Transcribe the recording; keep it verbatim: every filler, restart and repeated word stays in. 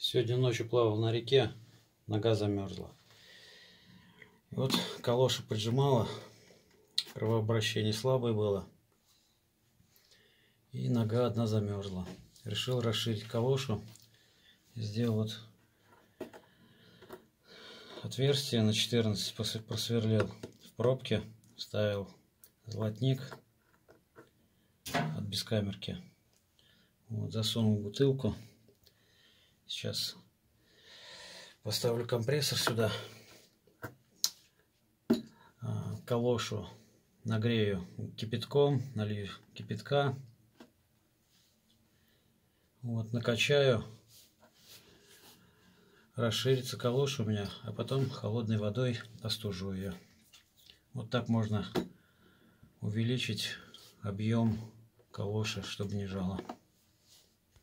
Сегодня ночью плавал на реке, нога замерзла. И вот калоша поджимала, кровообращение слабое было, и нога одна замерзла. Решил расширить калошу, сделал вот отверстие на четырнадцать, просверлил в пробке, вставил золотник от бескамерки, вот, засунул бутылку. Сейчас поставлю компрессор сюда, калошу нагрею кипятком, налью кипятка, вот, накачаю, расширится калоша у меня, а потом холодной водой остужу ее. Вот так можно увеличить объем калоши, чтобы не жало.